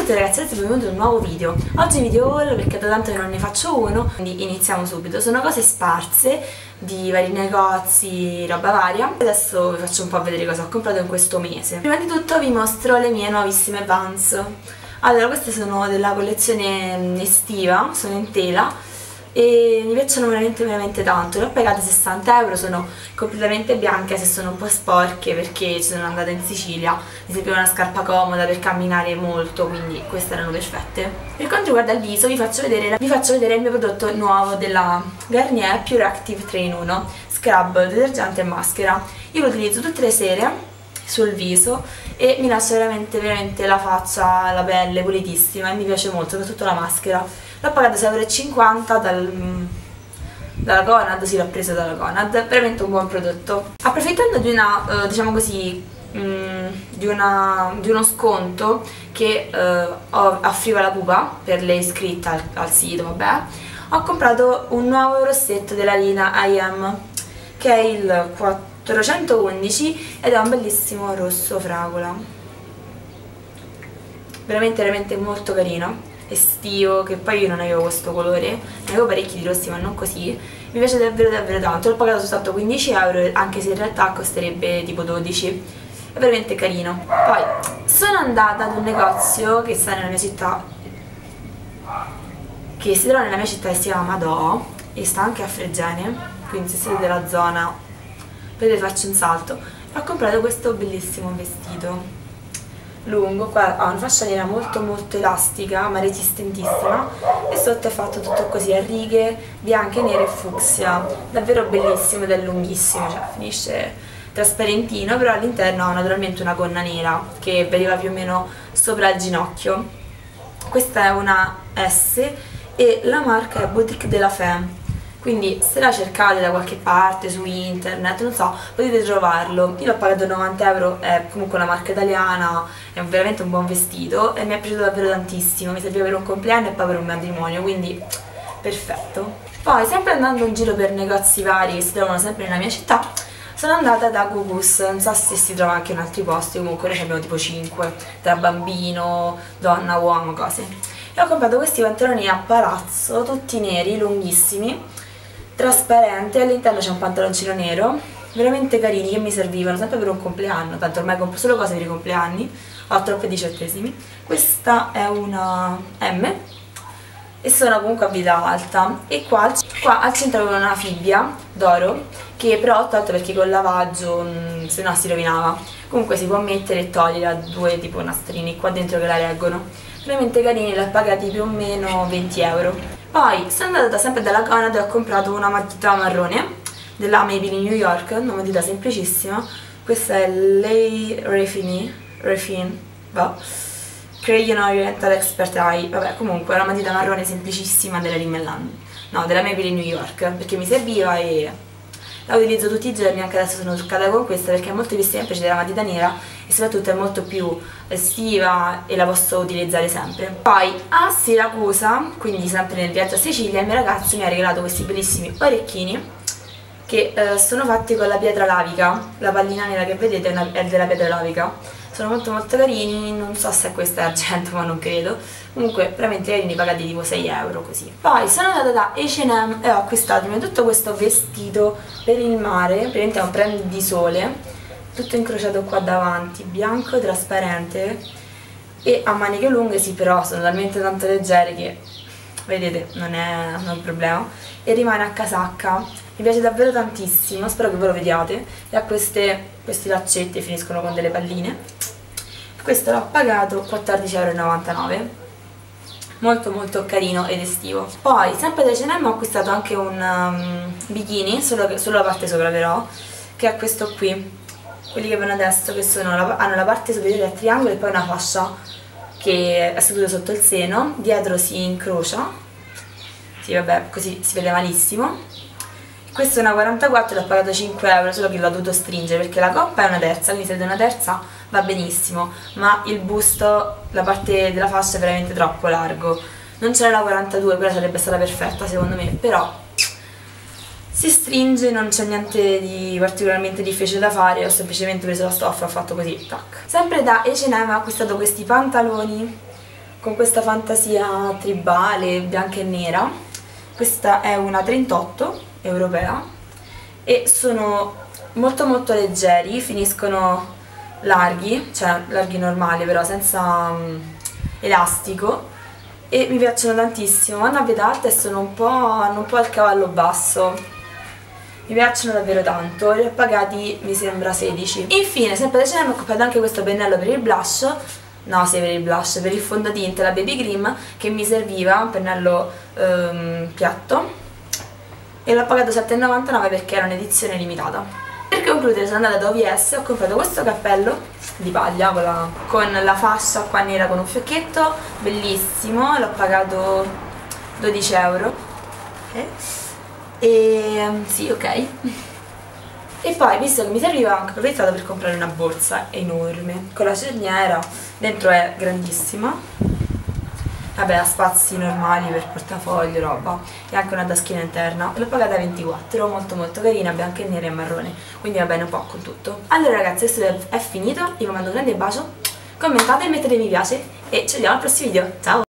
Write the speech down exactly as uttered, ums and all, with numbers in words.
tutti ragazzi, oggi è venuto un nuovo video. Oggi video haul perché da tanto che non ne faccio uno, quindi iniziamo subito. Sono cose sparse di vari negozi, roba varia. Adesso vi faccio un po' vedere cosa ho comprato in questo mese. Prima di tutto vi mostro le mie nuovissime Vans. Allora, queste sono della collezione estiva, sono in tela e mi piacciono veramente veramente tanto. Le ho pagate sessanta euro, sono completamente bianche, se sono un po' sporche perché ci sono andata in Sicilia, mi serviva una scarpa comoda per camminare molto, quindi queste erano perfette. Per quanto riguarda il viso vi faccio vedere, vi faccio vedere il mio prodotto nuovo della Garnier Pure Active tre in uno, scrub, detergente e maschera. Io lo utilizzo tutte le sere sul viso e mi lascia veramente veramente la faccia, la pelle pulitissima e mi piace molto, soprattutto la maschera. L'ho pagata sei euro e cinquanta dal, dalla Conad, sì, l'ho presa dalla Conad, veramente un buon prodotto. Approfittando di una, eh, diciamo così, mh, di, una, di uno sconto che eh, offriva la Pupa per le iscritte al, al sito, vabbè, ho comprato un nuovo rossetto della linea I Am, che è il quattrocentoundici ed è un bellissimo rosso fragola, veramente veramente molto carino, estivo, che poi io non avevo questo colore, ne avevo parecchi di rossi ma non così, mi piace davvero davvero tanto. L'ho pagato soltanto quindici euro, anche se in realtà costerebbe tipo dodici, è veramente carino. Poi sono andata ad un negozio che sta nella mia città, che si trova nella mia città e si chiama Madò e sta anche a Fregene, quindi se siete della zona potete farci un salto. E ho comprato questo bellissimo vestito lungo, qua ha una fascia nera molto molto elastica ma resistentissima e sotto è fatto tutto così a righe bianche, nere e fucsia, davvero bellissimo ed è lunghissimo, cioè finisce trasparentino, però all'interno ha naturalmente una gonna nera che vedeva più o meno sopra il ginocchio. Questa è una S e la marca è Boutique de la Femme, quindi se la cercate da qualche parte su internet, non so, potete trovarlo. Io l'ho pagato novanta euro, è comunque una marca italiana, è veramente un buon vestito e mi è piaciuto davvero tantissimo, mi serviva per un compleanno e poi per un matrimonio, quindi perfetto. Poi, sempre andando in giro per negozi vari che si trovano sempre nella mia città, sono andata da Gugus, non so se si trova anche in altri posti, comunque noi abbiamo tipo cinque, tra bambino, donna, uomo, cose. E ho comprato questi pantaloni a palazzo, tutti neri, lunghissimi, trasparente, all'interno c'è un pantaloncino nero, veramente carini, che mi servivano sempre per un compleanno, tanto ormai compro solo cose per i compleanni, ho troppi diciottesimi. Questa è una M e sono comunque a vita alta e qua, qua al centro avevo una fibbia d'oro che però ho tolto perché col lavaggio mh, se no si rovinava. Comunque si può mettere e togliere, a due tipo nastrini qua dentro che la reggono, veramente carini, li ho pagati più o meno venti euro. Poi sono andata sempre dalla Conad e ho comprato una matita marrone della Maybelline New York, una matita semplicissima. Questa è Lei Refini, Refin, boh, Crayon Oriental Expert Eye, vabbè, comunque è una matita marrone semplicissima della Rimmel London, no, della Maybelline New York, perché mi serviva e la utilizzo tutti i giorni. Anche adesso sono truccata con questa perché a molti più semplice della matita nera e soprattutto è molto più estiva e la posso utilizzare sempre. Poi a Siracusa, quindi sempre nel viaggio a Sicilia, il mio ragazzo mi ha regalato questi bellissimi orecchini che eh, sono fatti con la pietra lavica, la pallina nera che vedete è, una, è della pietra lavica, sono molto molto carini, non so se questa è argento ma non credo, comunque veramente carini, pagati tipo sei euro così. Poi sono andata da H and M e ho acquistato prima di tutto questo vestito per il mare, praticamente è un prend di sole, tutto incrociato qua davanti, bianco, trasparente e a maniche lunghe, sì, però sono talmente tanto leggere che vedete non è, non è un problema e rimane a casacca, mi piace davvero tantissimo, spero che voi lo vediate e ha queste, questi laccetti, finiscono con delle palline. Questo l'ho pagato quattordici euro e novantanove, molto molto carino ed estivo. Poi sempre da H and M ho acquistato anche un um, bikini, solo, che, solo la parte sopra però, che è questo qui, quelli che vanno adesso, che sono la, hanno la parte superiore a triangolo e poi una fascia che è seduta sotto il seno, dietro si incrocia, sì vabbè così si vede malissimo. Questo è una quarantaquattro e l'ho pagato cinque euro, solo che l'ho dovuto stringere perché la coppa è una terza, quindi se è una terza va benissimo, ma il busto, la parte della fascia è veramente troppo largo. Non c'era la quarantadue, quella sarebbe stata perfetta secondo me, però si stringe, non c'è niente di particolarmente difficile da fare, ho semplicemente preso la stoffa e ho fatto così, tac. Sempre da H and M ho acquistato questi pantaloni con questa fantasia tribale bianca e nera. Questa è una trentotto europea e sono molto molto leggeri, finiscono larghi, cioè larghi normali però senza um, elastico, e mi piacciono tantissimo. Vanno a vita alta e sono un po', hanno un po' il cavallo basso, mi piacciono davvero tanto. Li ho pagati mi sembra sedici. Infine, sempre da H and M ho comprato anche questo pennello per il blush, no sì per il blush, per il fondotinta, la Baby Cream, che mi serviva, un pennello um, piatto, e l'ho pagato sette e novantanove perché era un'edizione limitata. Per concludere sono andata da O V S e ho comprato questo cappello di paglia con la, con la fascia qua nera con un fiocchetto, bellissimo, l'ho pagato dodici euro. Okay. E sì, ok. E poi, visto che mi serviva, ho anche approfittato per comprare una borsa enorme con la cerniera, dentro è grandissima. Vabbè, ha spazi normali per portafoglio, roba, e anche una taschina interna. L'ho pagata ventiquattro, molto molto carina, bianca e nera e marrone, quindi va bene un po' con tutto. Allora ragazzi, questo è finito, io vi mando un grande bacio, commentate e mettete mi piace e ci vediamo al prossimo video, ciao!